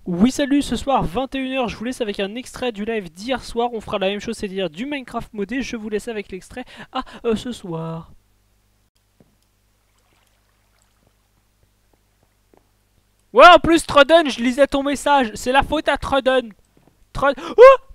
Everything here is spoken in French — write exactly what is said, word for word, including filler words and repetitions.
Oui salut, ce soir vingt et une heures, je vous laisse avec un extrait du live d'hier soir. On fera la même chose, c'est-à-dire du Minecraft modé. Je vous laisse avec l'extrait à euh, ce soir. Ouais, en plus Troden, je lisais ton message. C'est la faute à Troden. Troden... Oh